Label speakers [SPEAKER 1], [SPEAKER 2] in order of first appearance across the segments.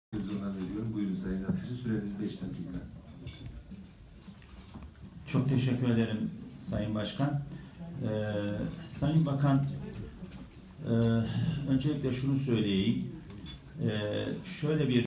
[SPEAKER 1] Televizyona veriyorum. Buyurun Sayın Atıcı. Süreniz 5 dakika.
[SPEAKER 2] Çok teşekkür ederim Sayın Başkan. Sayın Bakan, öncelikle şunu söyleyeyim. Şöyle bir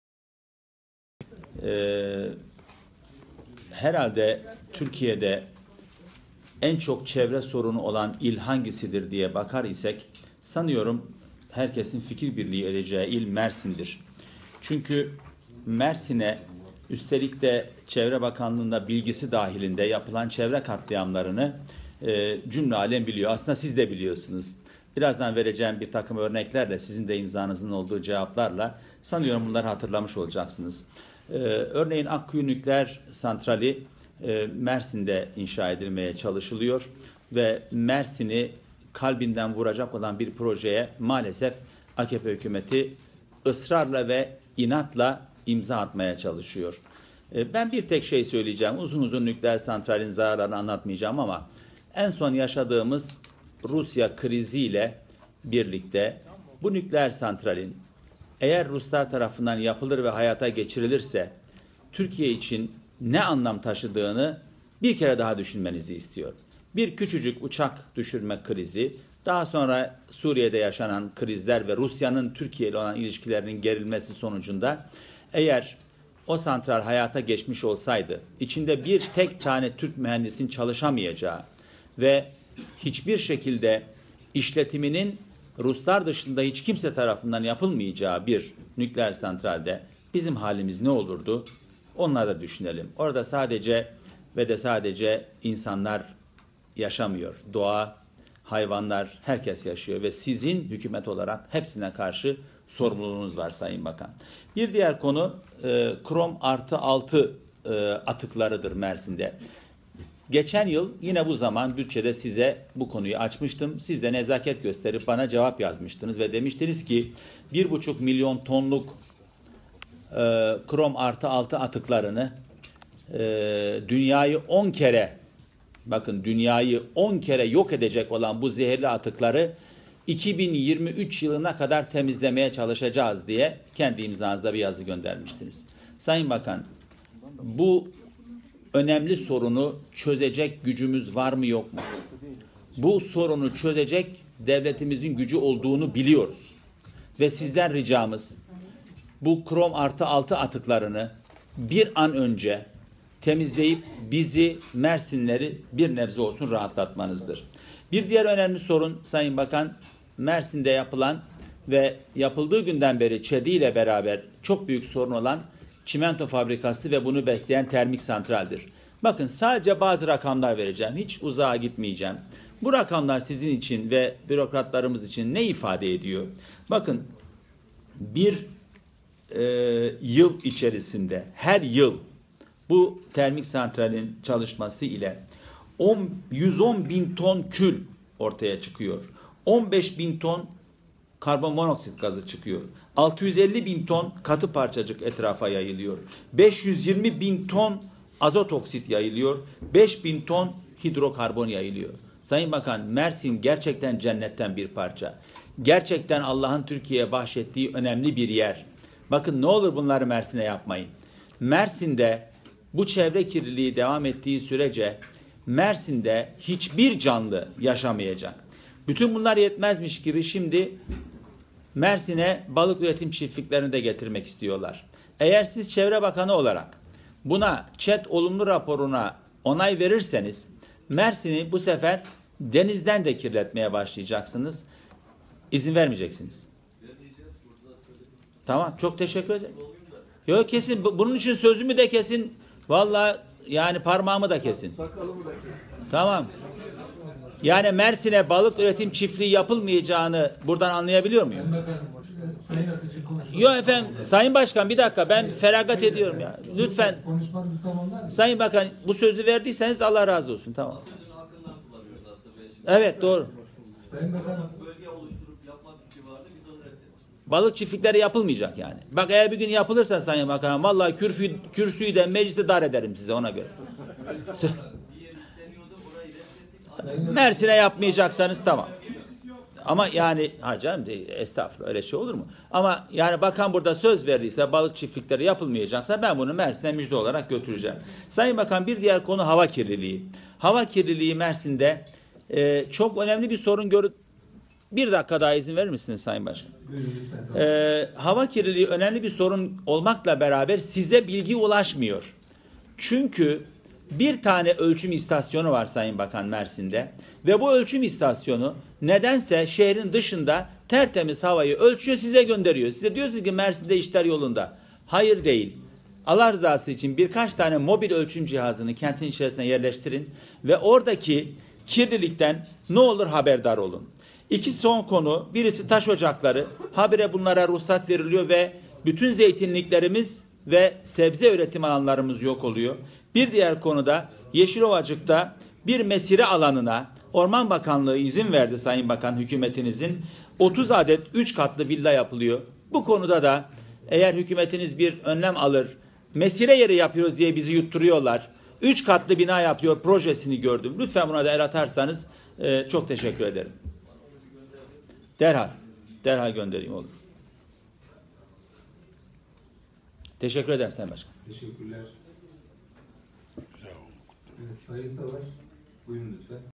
[SPEAKER 2] herhalde Türkiye'de en çok çevre sorunu olan il hangisidir diye bakar isek sanıyorum herkesin fikir birliği edeceği il Mersin'dir. Çünkü Mersin'e üstelik de Çevre Bakanlığı'nda bilgisi dahilinde yapılan çevre katliamlarını cümle alem biliyor. Aslında siz de biliyorsunuz. Birazdan vereceğim bir takım örneklerle, sizin de imzanızın olduğu cevaplarla sanıyorum bunları hatırlamış olacaksınız. Örneğin Akkuyu Nükleer Santrali Mersin'de inşa edilmeye çalışılıyor ve Mersin'i kalbinden vuracak olan bir projeye maalesef AKP hükümeti ısrarla ve inatla imza atmaya çalışıyor. Ben bir tek şey söyleyeceğim. Uzun uzun nükleer santralin zararlarını anlatmayacağım ama en son yaşadığımız Rusya kriziyle birlikte bu nükleer santralin eğer Ruslar tarafından yapılır ve hayata geçirilirse Türkiye için ne anlam taşıdığını bir kere daha düşünmenizi istiyorum. Bir küçücük uçak düşürme krizi, daha sonra Suriye'de yaşanan krizler ve Rusya'nın Türkiye ile olan ilişkilerinin gerilmesi sonucunda eğer o santral hayata geçmiş olsaydı, içinde bir tek tane Türk mühendisin çalışamayacağı ve hiçbir şekilde işletiminin Ruslar dışında hiç kimse tarafından yapılmayacağı bir nükleer santralde bizim halimiz ne olurdu? Onları da düşünelim. Orada sadece ve de sadece insanlar yaşamıyor. Doğa, hayvanlar, herkes yaşıyor ve sizin hükümet olarak hepsine karşı sorumluluğunuz var Sayın Bakan. Bir diğer konu krom artı 6 atıklarıdır Mersin'de. Geçen yıl yine bu zaman bütçede size bu konuyu açmıştım. Siz de nezaket gösterip bana cevap yazmıştınız ve demiştiniz ki 1,5 milyon tonluk krom artı 6 atıklarını dünyayı 10 kere, bakın dünyayı 10 kere yok edecek olan bu zehirli atıkları 2023 yılına kadar temizlemeye çalışacağız diye kendi imzanızda bir yazı göndermiştiniz. Sayın Bakan, bu önemli sorunu çözecek gücümüz var mı yok mu? Bu sorunu çözecek devletimizin gücü olduğunu biliyoruz. Ve sizden ricamız bu krom artı 6 atıklarını bir an önce temizleyip bizi Mersinleri bir nebze olsun rahatlatmanızdır. Bir diğer önemli sorun Sayın Bakan, Mersin'de yapılan ve yapıldığı günden beri ÇED ile beraber çok büyük sorun olan çimento fabrikası ve bunu besleyen termik santraldir. Bakın sadece bazı rakamlar vereceğim. Hiç uzağa gitmeyeceğim. Bu rakamlar sizin için ve bürokratlarımız için ne ifade ediyor? Bakın bir yıl içerisinde her yıl bu termik santralin çalışması ile 110 bin ton kül ortaya çıkıyor. 15 bin ton karbon monoksit gazı çıkıyor. 650 bin ton katı parçacık etrafa yayılıyor. 520 bin ton azot oksit yayılıyor. 5 bin ton hidrokarbon yayılıyor. Sayın Bakan, Mersin gerçekten cennetten bir parça. Gerçekten Allah'ın Türkiye'ye bahşettiği önemli bir yer. Bakın ne olur bunları Mersin'e yapmayın. Mersin'de bu çevre kirliliği devam ettiği sürece Mersin'de hiçbir canlı yaşamayacak. Bütün bunlar yetmezmiş gibi şimdi Mersin'e balık üretim çiftliklerini de getirmek istiyorlar. Eğer siz Çevre Bakanı olarak buna ÇED olumlu raporuna onay verirseniz Mersin'i bu sefer denizden de kirletmeye başlayacaksınız. İzin vermeyeceksiniz. Tamam, çok teşekkür ederim. Yok kesin, bunun için sözümü de kesin. Vallahi yani parmağımı da kesin.
[SPEAKER 3] Sakalımı da kesin.
[SPEAKER 2] Tamam. Yani Mersin'e balık üretim çiftliği yapılmayacağını buradan anlayabiliyor muyum? Yok efendim, Sayın Başkan bir dakika, ben feragat ediyorum ya. Lütfen. Sayın Bakan, bu sözü verdiyseniz Allah razı olsun. Tamam. Evet, doğru. Balık çiftlikleri yapılmayacak yani. Bak eğer bir gün yapılırsa Sayın Bakan, vallahi kürsüyü de mecliste dar ederim size, ona göre. Mersin'e yapmayacaksanız tamam. Ama yani hacım estağfurullah öyle şey olur mu? Ama yani bakan burada söz verdiyse balık çiftlikleri yapılmayacaksa ben bunu Mersin'e müjde olarak götüreceğim. Sayın Bakan bir diğer konu hava kirliliği. Hava kirliliği Mersin'de çok önemli bir sorun Bir dakika daha izin verir misiniz Sayın Başkan?
[SPEAKER 1] Buyurun lütfen.
[SPEAKER 2] Hava kirliliği önemli bir sorun olmakla beraber size bilgi ulaşmıyor. Çünkü bir tane ölçüm istasyonu var Sayın Bakan Mersin'de ve bu ölçüm istasyonu nedense şehrin dışında tertemiz havayı ölçüyor, size gönderiyor. Size diyorsunuz ki Mersin'de işler yolunda. Hayır değil. Allah rızası için birkaç tane mobil ölçüm cihazını kentin içerisine yerleştirin ve oradaki kirlilikten ne olur haberdar olun. İki son konu, birisi taş ocakları. Habire bunlara ruhsat veriliyor ve bütün zeytinliklerimiz ve sebze üretim alanlarımız yok oluyor. Bir diğer konuda Yeşilovacık'ta bir mesire alanına Orman Bakanlığı izin verdi Sayın Bakan hükümetinizin. 30 adet 3 katlı villa yapılıyor. Bu konuda da eğer hükümetiniz bir önlem alır, mesire yeri yapıyoruz diye bizi yutturuyorlar. 3 katlı bina yapıyor projesini gördüm. Lütfen buna da el atarsanız çok teşekkür ederim. Derhal göndereyim olur. Teşekkür ederim Sayın Başkan.
[SPEAKER 1] Teşekkürler. Evet, Sayın Savaş, buyurun lütfen.